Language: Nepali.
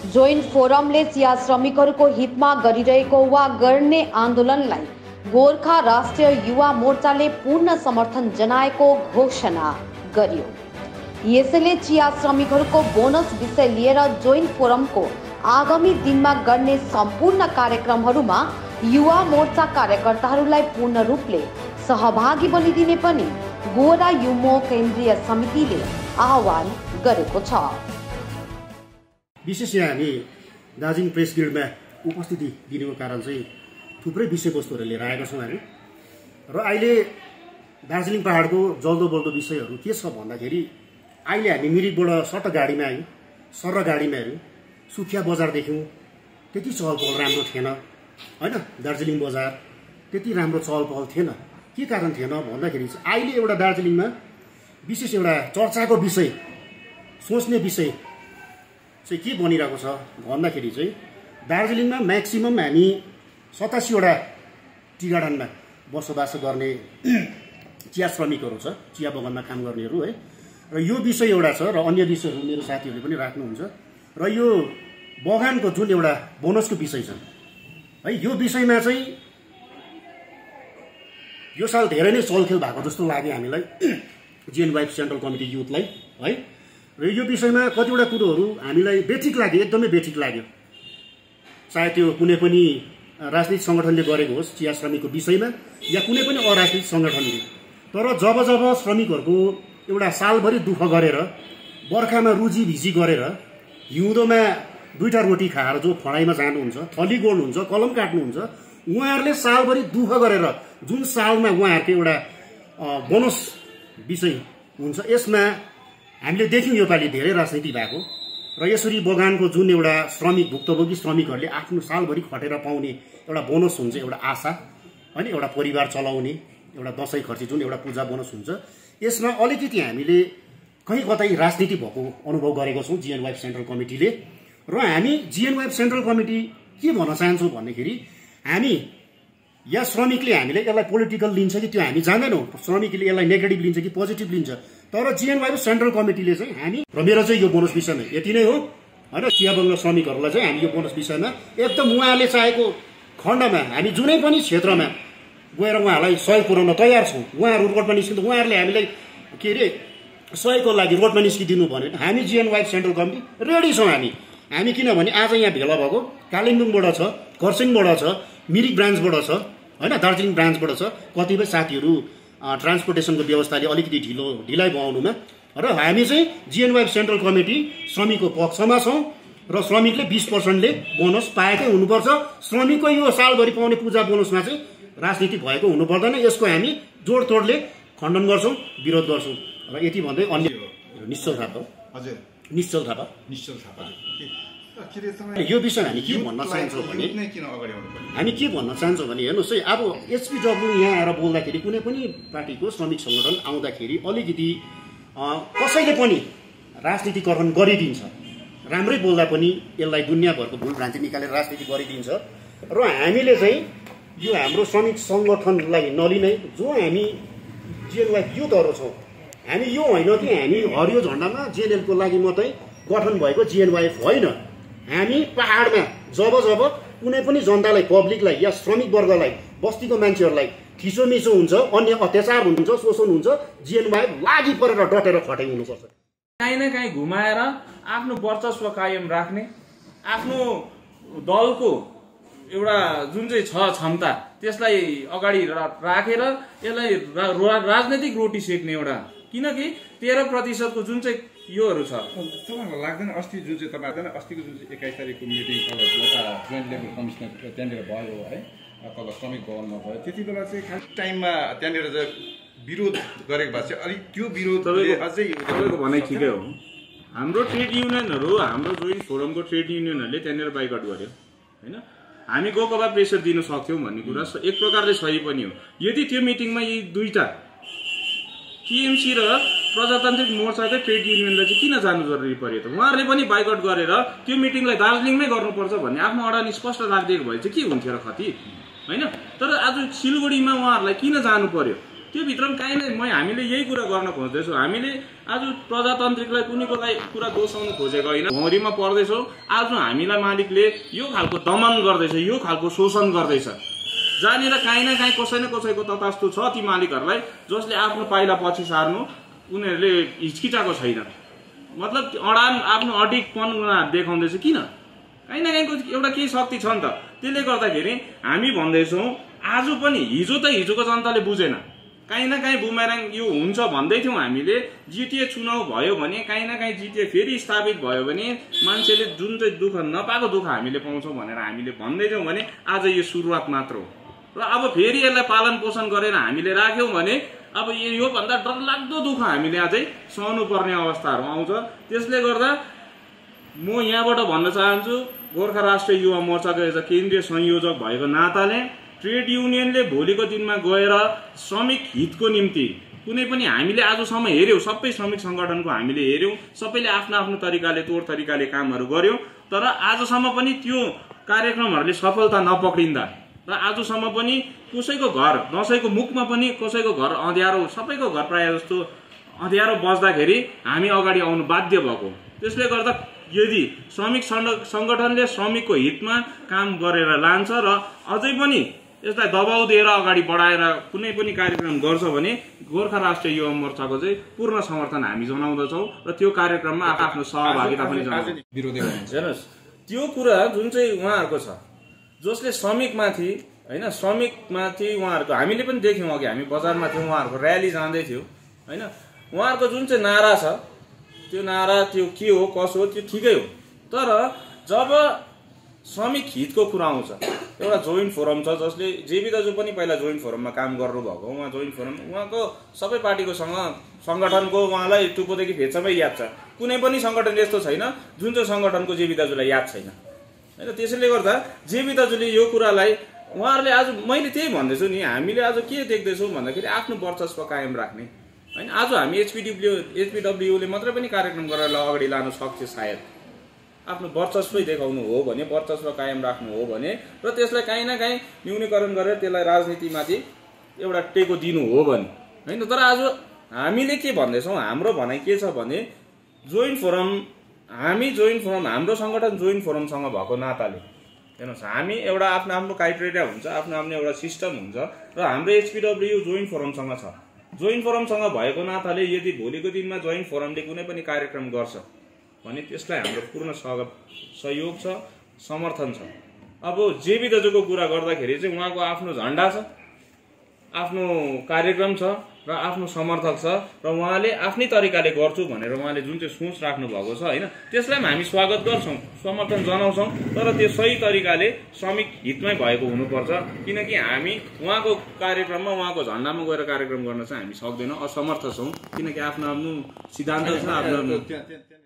जोइन्ट फोरमले चिया श्रमिकहरूको हितमा गरिरहेको वा गर्ने आन्दोलनलाई गोर्खा राष्ट्रिय युवा मोर्चाले पूर्ण समर्थन जनाएको घोषणा गर्यो। यसैले चिया श्रमिकहरूको बोनस विषय लिएर जोइन्ट फोरमको आगामी दिनमा गर्ने सम्पूर्ण कार्यक्रमहरूमा युवा मोर्चा कार्यकर्ताहरूलाई पूर्ण रूपले सहभागी बनिदिने पनि गोरा युमो केन्द्रीय समितिले आह्वान गरेको छ। विशेष यहाँ हामी दार्जिलिङ प्रेस गिल्डमा उपस्थिति दिनुको कारण चाहिँ थुप्रै विषयवस्तुहरू लिएर आएका छौँ हामी। र अहिले दार्जिलिङ पहाडको जल्दो बल्दो विषयहरू के छ भन्दाखेरि अहिले हामी मिरिकबाट सट्ट गाडीमा आयौँ, सर्र गाडीमा हेऱ्यौँ, सुखिया बजार देख्यौँ, त्यति चहल पहल राम्रो थिएन होइन। दार्जिलिङ बजार त्यति राम्रो चहल पहल थिएन। के कारण थिएन भन्दाखेरि चाहिँ अहिले एउटा दार्जिलिङमा विशेष एउटा चर्चाको विषय, सोच्ने विषय चाहिँ के बनिरहेको छ भन्दाखेरि चाहिँ दार्जिलिङमा म्याक्सिमम हामी 87वटा टी गार्डनमा बसोबास गर्ने चिया श्रमिकहरू छ, चिया बगानमा काम गर्नेहरू है। र यो विषय एउटा छ र अन्य विषयहरू मेरो साथीहरूले पनि राख्नुहुन्छ। र यो बगानको जुन एउटा बोनसको विषय छ है, यो विषयमा चाहिँ यो साल धेरै नै चलखेल भएको जस्तो लाग्यो हामीलाई जिएनवाइएफ सेन्ट्रल कमिटी युथलाई है। र यो विषयमा कतिवटा कुरोहरू हामीलाई बेठिक लाग्यो, एकदमै बेठिक लाग्यो। चाहे त्यो कुनै पनि राजनीतिक सङ्गठनले गरेको होस् चिया श्रमिकको विषयमा या कुनै पनि अराजनीतिक सङ्गठनले। तर जब जब श्रमिकहरूको एउटा सालभरि दुःख गरेर बर्खामा रुजी भिजी गरेर हिउँदोमा 2टा रोटी खाएर जो फडाइमा जानुहुन्छ, थली गोड्नुहुन्छ, कलम काट्नुहुन्छ, उहाँहरूले सालभरि दुःख गरेर जुन सालमा उहाँहरूको एउटा बोनस विषय हुन्छ, यसमा हामीले देख्यौँ योपालि धेरै राजनीति भएको। र यसरी बगानको जुन एउटा श्रमिक भुक्तभोगी श्रमिकहरूले आफ्नो सालभरि खटेर पाउने एउटा बोनस हुन्छ, एउटा आशा होइन, एउटा परिवार चलाउने एउटा दसैँ खर्ची जुन एउटा पूजा बोनस हुन्छ, यसमा अलिकति हामीले कहीँ कतै राजनीति भएको अनुभव गरेको छौँ जिएनवाइएफ सेन्ट्रल कमिटीले। र हामी जिएनवाइएफ सेन्ट्रल कमिटी के भन्न चाहन्छौँ भन्दाखेरि हामी या श्रमिकले हामीले यसलाई पोलिटिकल लिन्छ कि त्यो हामी जान्दैनौँ, श्रमिकले यसलाई नेगेटिभ लिन्छ कि पोजिटिभ लिन्छ। तर जिएनवाइएफ सेन्ट्रल कमिटीले चाहिँ हामी र मेरो चाहिँ यो बोनस विषयमा यति नै हो होइन। चिया बङ्गला श्रमिकहरूलाई चाहिँ हामी यो बोनस विषयमा एकदम उहाँले चाहेको खण्डमा हामी जुनै पनि क्षेत्रमा गएर उहाँहरूलाई सहयोग पुर्याउन तयार छौँ। उहाँहरू रोडमा निस्किँदा उहाँहरूले हामीलाई के अरे सहयोगको लागि रोडमा निस्किदिनु भन्यो भने हामी जिएनवाइएफ सेन्ट्रल कमिटी रेडी छौँ। हामी किनभने आज यहाँ भेला भएको कालिम्पोङबाट छ, खरसाङबाट छ, मिरिक ब्रान्चबाट छ होइन, दार्जिलिङ ब्रान्चबाट छ। कतिपय साथीहरू ट्रान्सपोर्टेसनको व्यवस्थाले अलिकति ढिलाइ बनाउनुमा, र हामी चाहिँ जिएनवाइएफ सेन्ट्रल कमिटी श्रमिकको पक्षमा छौँ। र श्रमिकले 20%ले बोनस पाएकै हुनुपर्छ। श्रमिकको यो सालभरि पाउने पूजा बोनसमा चाहिँ राजनीति भएको हुनु पर्दैन। यसको हामी जोडतोडले खण्डन गर्छौँ, विरोध गर्छौँ। र यति भन्दै अन्य निश्चल थापा हजुर, निश्चल थापा यो विषयमा हामी के भन्न चाहन्छौँ भने हेर्नुहोस् है, अब एचपिडब्ल्यू यहाँ आएर बोल्दाखेरि कुनै पनि पार्टीको श्रमिक सङ्गठन आउँदाखेरि अलिकति कसैले पनि राजनीतिकरण गरिदिन्छ। राम्रै बोल्दा पनि यसलाई दुनियाँभरको भुल भ्रान्ति निकालेर राजनीति गरिदिन्छ। र हामीले चाहिँ यो हाम्रो श्रमिक सङ्गठनलाई नलिनै जो हामी जिएनवाइएफ युथहरू छौँ, हामी यो होइन कि हामी हरियो झन्डामा जेएनएलको लागि मात्रै गठन भएको जिएनवाइएफ होइन। हामी पहाडमा जब जब कुनै पनि जनतालाई, पब्लिकलाई या श्रमिक वर्गलाई, बस्तीको मान्छेहरूलाई थिचोमिचो हुन्छ, अन्य अत्याचार हुन्छ, शोषण हुन्छ, जिएनवाइएफ लागि परेर डटेर खटाइ हुनुपर्छ। काहीँ न काहीँ घुमाएर आफ्नो वर्चस्व कायम राख्ने, आफ्नो दलको एउटा जुन चाहिँ छ क्षमता त्यसलाई अगाडि राखेर यसलाई राजनैतिक रोटी सेक्ने एउटा, किनकि 13% जुन चाहिँ योहरू छ तपाईँलाई लाग्दैन अस्ति जुन चाहिँ तपाईँहरू अस्तिको जुन चाहिँ 21 तारिकको मिटिङ एउटा जोइन्ट लेभल कमिसनर त्यहाँनिर भयो है, तल श्रमिक भवनमा भयो, त्यति बेला चाहिँ खास टाइममा त्यहाँनिर चाहिँ विरोध गरेको भए चाहिँ अलिक त्यो विरोध अझै तपाईँको भनाइ ठिकै हो। हाम्रो ट्रेड युनियनहरू, हाम्रो जोइन्ट फोरमको ट्रेड युनियनहरूले त्यहाँनिर बाइकआउट गर्यो होइन। हामी गएको भए प्रेसर दिन सक्थ्यौँ भन्ने कुरा एक प्रकारले सही पनि हो। यदि त्यो मिटिङमा यी दुईटा टिएमसी र प्रजातान्त्रिक मोर्चाकै ट्रेड युनियनलाई चाहिँ किन जानु जरुरी पर्यो त? उहाँहरूले पनि बाइकआउट गरेर त्यो मिटिङलाई दार्जिलिङमै गर्नुपर्छ भन्ने आफ्नो अडानी स्पष्ट राखिदिएको भए चाहिँ के हुन्थ्यो र खति होइन। तर आज सिलगढीमा उहाँहरूलाई किन जानु पर्यो? त्यो भित्रमा काहीँ न हामीले यही कुरा गर्न खोज्दैछौँ। हामीले आज प्रजातान्त्रिकलाई कुनैकोलाई कुरा दोषाउनु खोजेको होइन, भौँरीमा पर्दैछौँ। आज हामीलाई मालिकले यो खालको दमन गर्दैछ, यो खालको शोषण गर्दैछ, जहाँनिर काहीँ न काहीँ कसै न कसैको तथास्तु छ ती मालिकहरूलाई जसले आफ्नो पाइला पछि सार्नु उनीहरूले हिचकिचाएको छैन। मतलब अडान आफ्नो अडिकपन देखाउँदैछ। किन? काहीँ न काहीँको एउटा केही शक्ति छ नि त। त्यसले गर्दाखेरि हामी भन्दैछौँ आज पनि हिजो त हिजोको जनताले बुझेन, काहीँ न काहीँ बुमेराङ यो हुन्छ भन्दै थियौँ हामीले। जिटिए चुनाव भयो भने काहीँ न काहीँ जिटिए फेरि स्थापित भयो भने मान्छेले जुन चाहिँ दुःख नपाएको दुःख हामीले पाउँछौँ भनेर हामीले भन्दै थियौँ भने आज यो सुरुवात मात्र हो। र अब फेरि यसलाई पालन पोषण गरेर हामीले राख्यौँ भने अब योभन्दा डरलाग्दो दुःख हामीले अझै सहनु पर्ने अवस्थाहरू आउँछ। त्यसले गर्दा म यहाँबाट भन्न चाहन्छु, गोर्खा राष्ट्रिय युवा मोर्चाको एउटा केन्द्रीय संयोजक भएको नाताले ट्रेड युनियनले भोलिको दिनमा गएर श्रमिक हितको निम्ति कुनै पनि हामीले आजसम्म हेऱ्यौँ, सबै श्रमिक सङ्गठनको हामीले हेऱ्यौँ, सबैले आफ्नो आफ्नो तरिकाले तौर तरिकाले कामहरू गर्यौँ, तर आजसम्म पनि त्यो कार्यक्रमहरूले सफलता नपक्रिँदा र आजसम्म पनि कसैको घर दसैँको मुखमा पनि कसैको घर अँध्यारो, सबैको घर प्रायः जस्तो अँध्यारो बस्दाखेरि हामी अगाडि आउनु बाध्य भएको। त्यसले गर्दा यदि श्रमिक सङ्गठनले श्रमिकको हितमा काम गरेर लान्छ र अझै पनि यसलाई दबाउ दिएर अगाडि बढाएर कुनै पनि कार्यक्रम गर्छ भने गोर्खा राष्ट्रिय युवा मोर्चाको चाहिँ पूर्ण समर्थन हामी जनाउँदछौँ र त्यो कार्यक्रममा आफ्नो सहभागिता पनि जनाउँछौँ। हेर्नुहोस्, त्यो कुरा जुन चाहिँ उहाँहरूको छ, जसले श्रमिकमाथि होइन, श्रमिकमाथि उहाँहरूको हामीले पनि देख्यौँ, अघि हामी बजारमा थियौँ, उहाँहरूको र्याली जाँदै थियो होइन, उहाँहरूको जुन चाहिँ नारा छ त्यो नारा त्यो के हो कसो हो त्यो ठिकै हो, तर जब श्रमिक हितको कुरा आउँछ, एउटा जोइन्ट फोरम छ जसले जेबी दाजु पनि पहिला जोइन्ट फोरममा काम गर्नुभएको, उहाँ जोइन्ट फोरम उहाँको सबै पार्टीको सङ्गठनको उहाँलाई टुप्पोदेखि भेच्चामै याद छ। कुनै पनि सङ्गठन यस्तो छैन जुन चाहिँ सङ्गठनको जेबी दाजुलाई याद छैन होइन। त्यसैले गर्दा जेबी दाजुले यो कुरालाई उहाँहरूले आज मैले त्यही भन्दैछु नि, हामीले आज के देख्दैछौँ भन्दाखेरि आफ्नो वर्चस्व कायम राख्ने होइन। आज हामी एचपिडब्ल्यूले मात्रै पनि कार्यक्रम गरेर अगाडि लान सक्छ सायद, आफ्नो वर्चस्वै देखाउनु हो भने, वर्चस्व कायम राख्नु हो भने र त्यसलाई काहीँ न काहीँ न्यूनीकरण गरेर त्यसलाई राजनीतिमाथि एउटा टेको दिनु हो भने होइन। तर आज हामीले के भन्दैछौँ, हाम्रो भनाइ के छ भने जोइन्ट फोरम, हामी जोइन्ट फोरम, हाम्रो सङ्गठन जोइन्ट फोरमसँग भएको नाताले हेर्नुहोस्, हामी एउटा आफ्नो आफ्नो क्राइटेरिया हुन्छ, आफ्नो आफ्नो एउटा सिस्टम हुन्छ र हाम्रो एचपिडब्ल्यू जोइन्ट फोरमसँग छ। जोइन्ट फोरमसँग भएको नाताले यदि भोलिको दिनमा जोइन्ट फोरमले कुनै पनि कार्यक्रम गर्छ भने त्यसलाई हाम्रो पूर्ण सहयोग छ, समर्थन छ। अब जेबी दाजुको कुरा गर्दाखेरि चाहिँ उहाँको आफ्नो झन्डा छ, आफ्नो कार्यक्रम छ र आफ्नो समर्थक छ र उहाँले आफ्नै तरिकाले गर्छु भनेर उहाँले जुन चाहिँ सोच राख्नु भएको छ होइन, त्यसलाई पनि हामी स्वागत गर्छौँ, समर्थन जनाउँछौँ, तर त्यो सही तरिकाले श्रमिक हितमै भएको हुनुपर्छ। किनकि हामी उहाँको कार्यक्रममा उहाँको झन्डामा गएर कार्यक्रम गर्न चाहिँ हामी सक्दैनौँ, असमर्थ छौँ, किनकि आफ्नो आफ्नो सिद्धान्त छ, आफ्नो